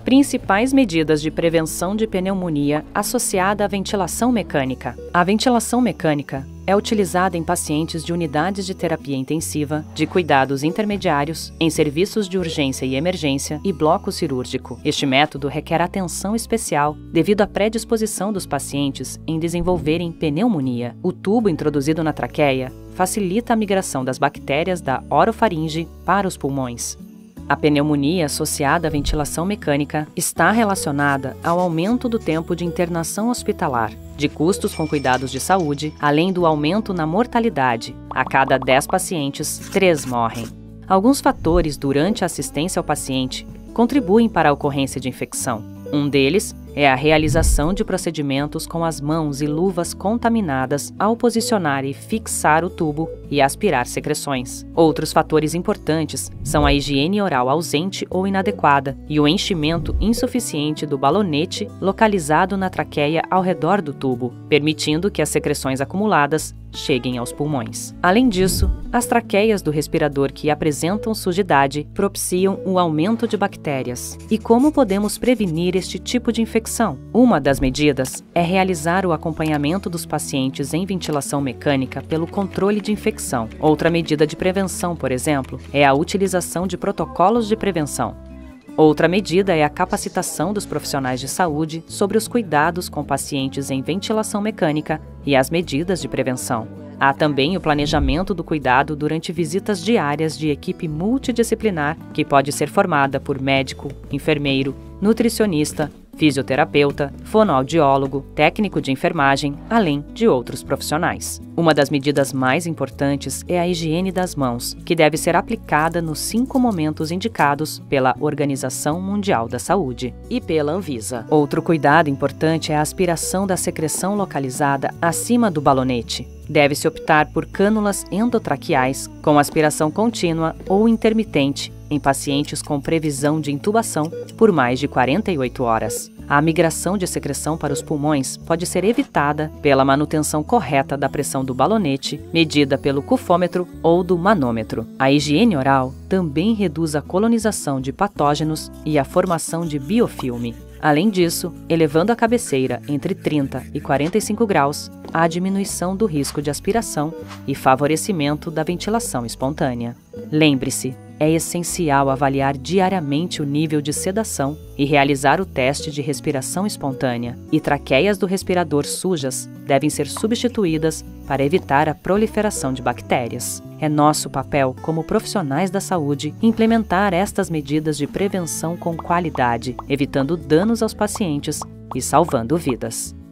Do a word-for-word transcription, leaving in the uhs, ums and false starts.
Principais medidas de prevenção de pneumonia associada à ventilação mecânica. A ventilação mecânica é utilizada em pacientes de unidades de terapia intensiva, de cuidados intermediários, em serviços de urgência e emergência e bloco cirúrgico. Este método requer atenção especial devido à predisposição dos pacientes em desenvolverem pneumonia. O tubo introduzido na traqueia facilita a migração das bactérias da orofaringe para os pulmões. A pneumonia associada à ventilação mecânica está relacionada ao aumento do tempo de internação hospitalar, de custos com cuidados de saúde, além do aumento na mortalidade. A cada dez pacientes, três morrem. Alguns fatores durante a assistência ao paciente contribuem para a ocorrência de infecção. Um deles é a realização de procedimentos com as mãos e luvas contaminadas ao posicionar e fixar o tubo e aspirar secreções. Outros fatores importantes são a higiene oral ausente ou inadequada e o enchimento insuficiente do balonete localizado na traqueia ao redor do tubo, permitindo que as secreções acumuladas cheguem aos pulmões. Além disso, as traqueias do respirador que apresentam sujidade propiciam o aumento de bactérias. E como podemos prevenir este tipo de infecção? Uma das medidas é realizar o acompanhamento dos pacientes em ventilação mecânica pelo controle de infecção. Outra medida de prevenção, por exemplo, é a utilização de protocolos de prevenção. Outra medida é a capacitação dos profissionais de saúde sobre os cuidados com pacientes em ventilação mecânica e as medidas de prevenção. Há também o planejamento do cuidado durante visitas diárias de equipe multidisciplinar, que pode ser formada por médico, enfermeiro, nutricionista, fisioterapeuta, fonoaudiólogo, técnico de enfermagem, além de outros profissionais. Uma das medidas mais importantes é a higiene das mãos, que deve ser aplicada nos cinco momentos indicados pela Organização Mundial da Saúde e pela Anvisa. Outro cuidado importante é a aspiração da secreção localizada acima do balonete. Deve-se optar por cânulas endotraqueais com aspiração contínua ou intermitente em pacientes com previsão de intubação por mais de quarenta e oito horas. A migração de secreção para os pulmões pode ser evitada pela manutenção correta da pressão do balonete, medida pelo cufômetro ou do manômetro. A higiene oral também reduz a colonização de patógenos e a formação de biofilme. Além disso, elevando a cabeceira entre trinta e quarenta e cinco graus, há diminuição do risco de aspiração e favorecimento da ventilação espontânea. Lembre-se, é essencial avaliar diariamente o nível de sedação e realizar o teste de respiração espontânea, e traqueias do respirador sujas devem ser substituídas para evitar a proliferação de bactérias. É nosso papel, como profissionais da saúde, implementar estas medidas de prevenção com qualidade, evitando danos aos pacientes e salvando vidas.